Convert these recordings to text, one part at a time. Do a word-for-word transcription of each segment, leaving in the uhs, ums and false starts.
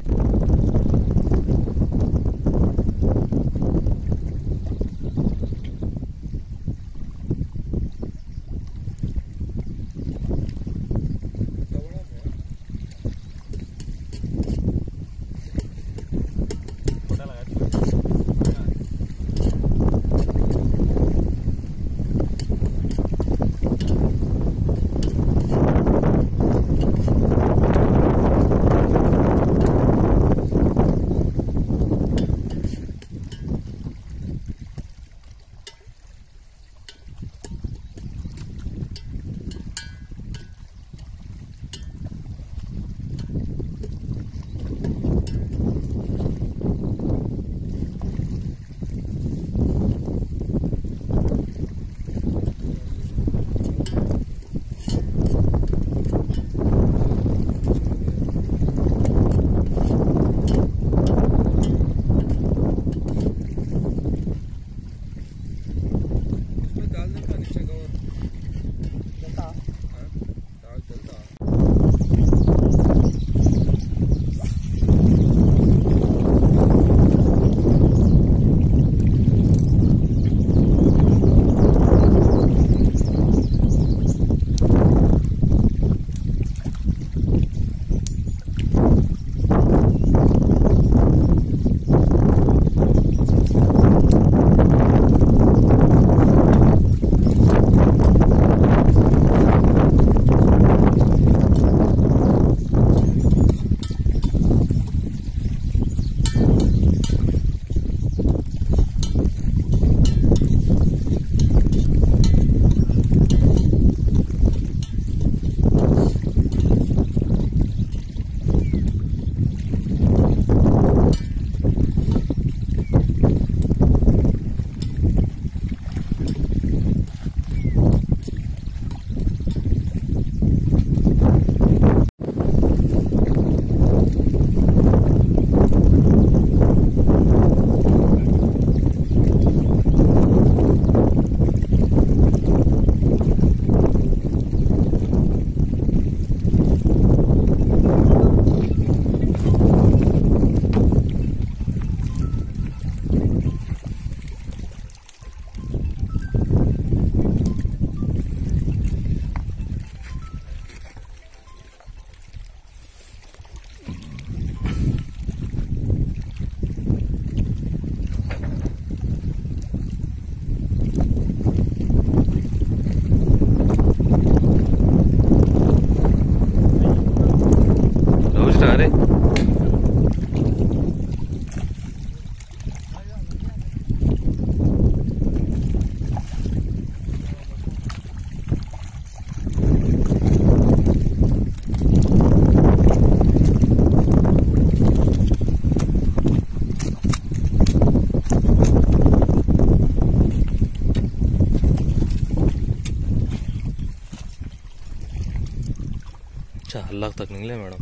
चार लाख तक निकले मैडम।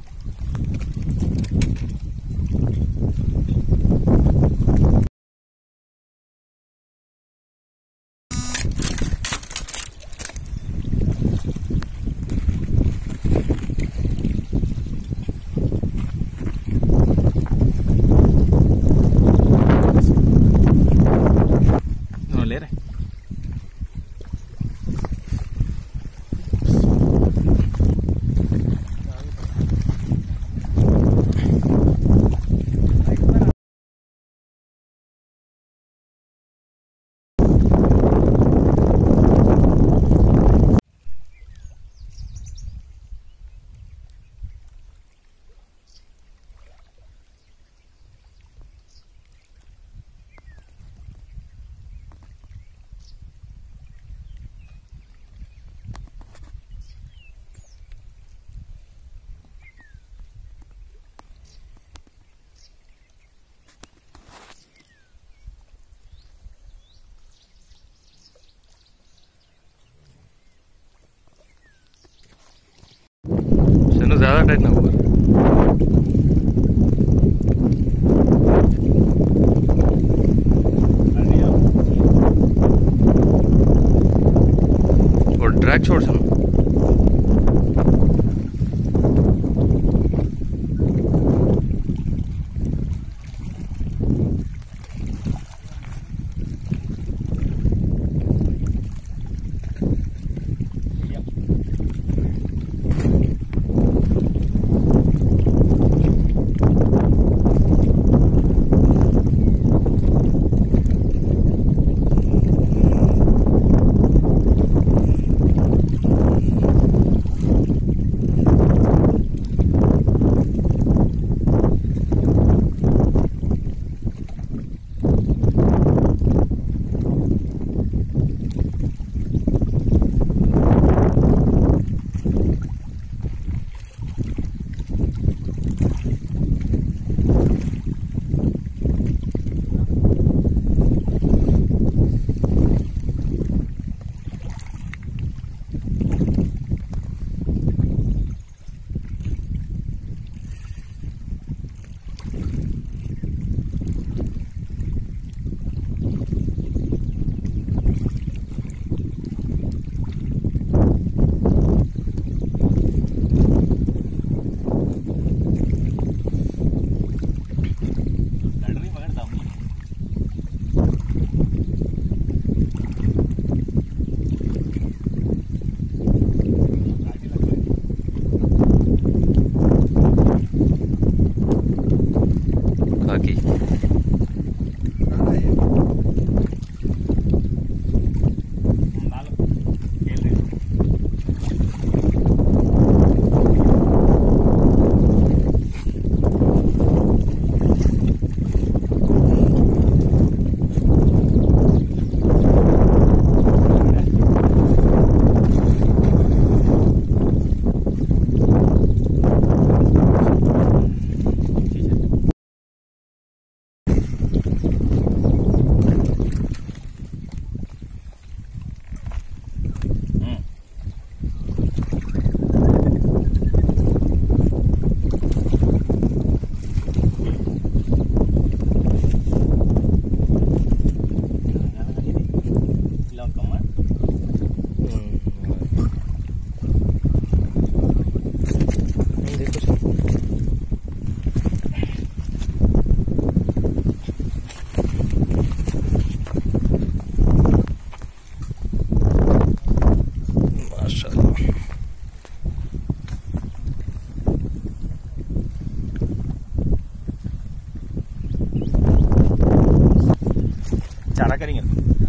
ले रहे ज्यादा टाइट ना होगा। और ड्रैग छोड़ सुनो। करेंगे?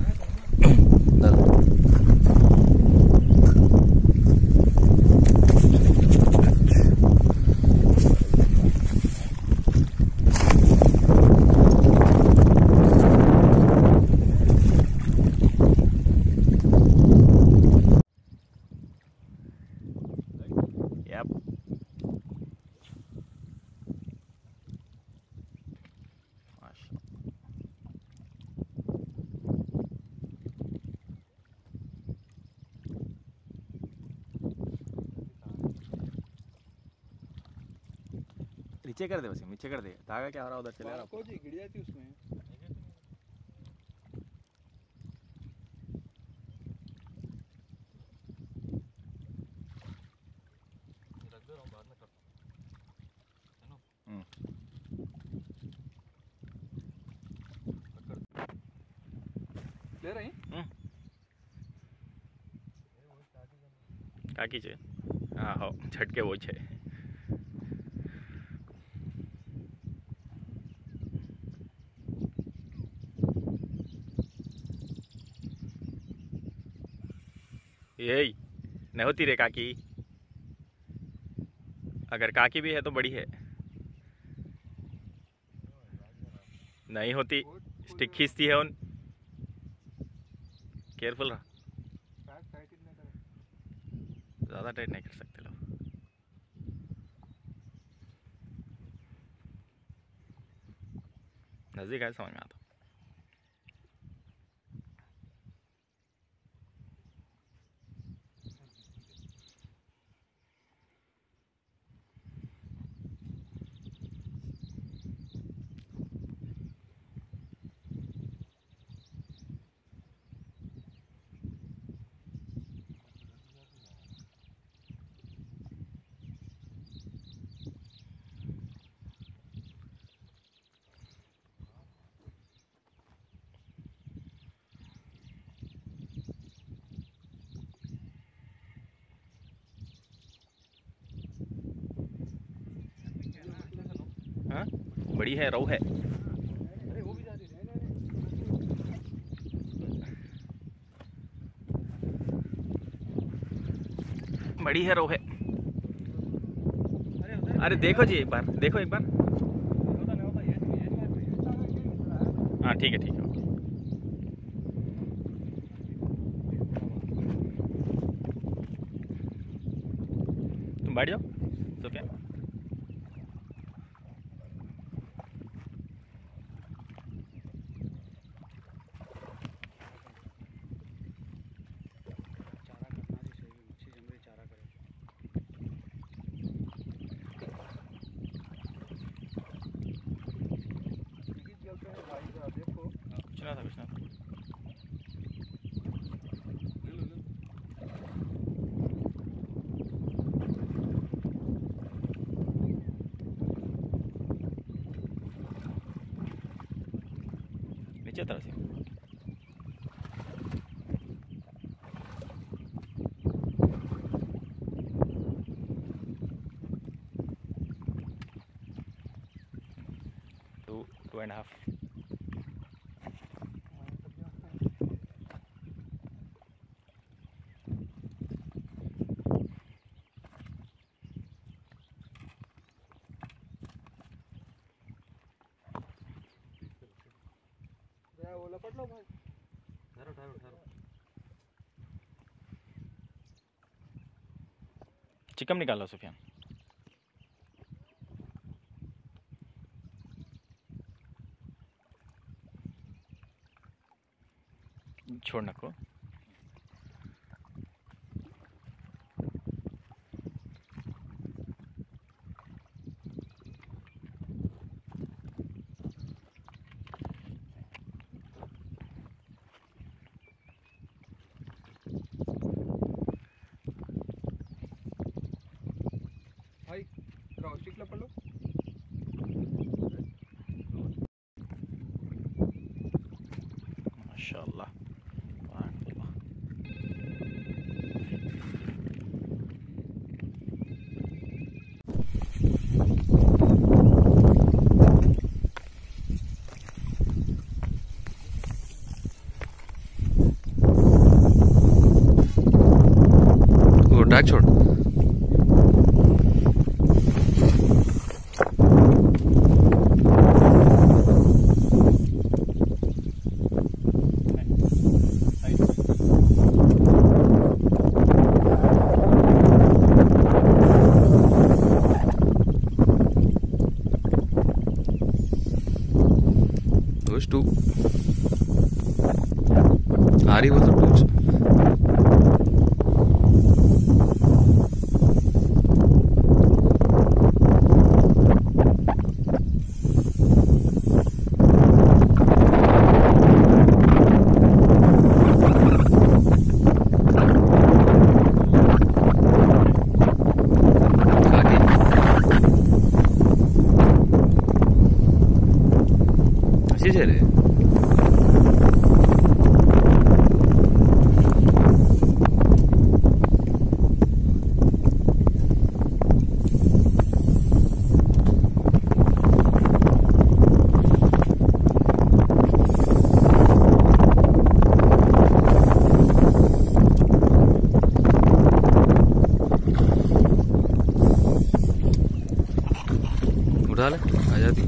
नीचे कर दे, वैसे नीचे कर दे, धागा क्या हो रहा उधर चले रहा को जी गिर जाती उसमें। ले रही કાકી છે? હા હો, છટકે वो છે. यही नहीं होती रे काकी, अगर काकी भी है तो बड़ी है, नहीं होती. स्टिक खींचती है उन. केयरफुल रहा, ज़्यादा टाइट नहीं कर सकते लोग. नज़दीक आए समझ में आता. हाँ बड़ी है, रोहू है. बड़ी है, रोहू है. अरे देखो जी, एक बार देखो, एक बार. हाँ ठीक है, ठीक है, ओके. तुम बैठ जाओ तो क्या. कुछ ना था, कुछ ना था. नीचे तरह से टू टू एंड हाफ. वो लपट लो भाई. ठहरो ठहरो ठहरो. चिकन निकालो सुफियान. छोड़ नको. भाई स्टिक लपट लो. माशाल्लाह. बैग छोड़। टू आ रही वो तो टूच अच्छी चल रही है। उठा ले आ जाती।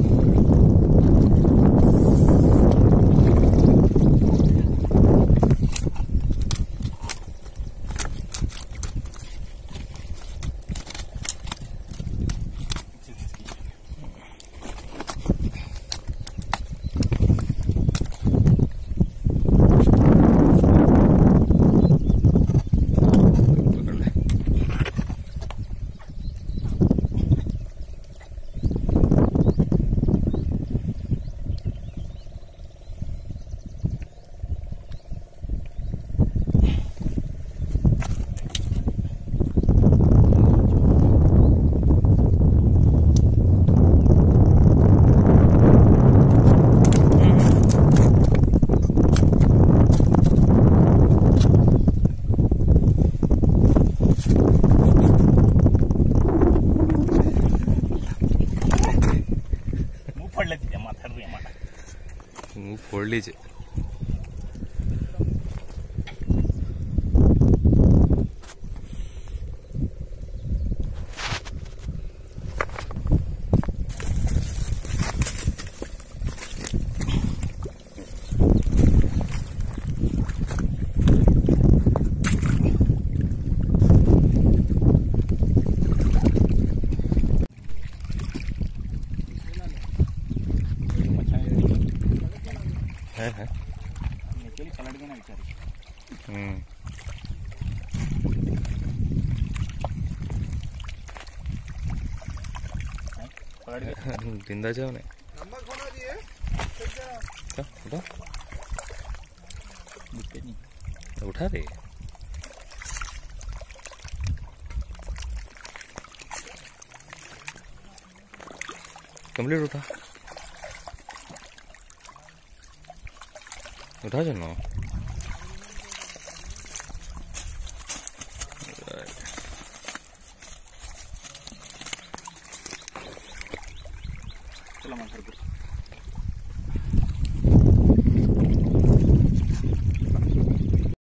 मुंह फोड़ लीजिए। है है पलट गए ना बेचारी। हम्म पलट गए। जिंदा जाओ ने नमक बना दिए क्या उठा दिखते नहीं। उठा दे। कंप्लीट उठा उठा चलना। चलो मैं घर पे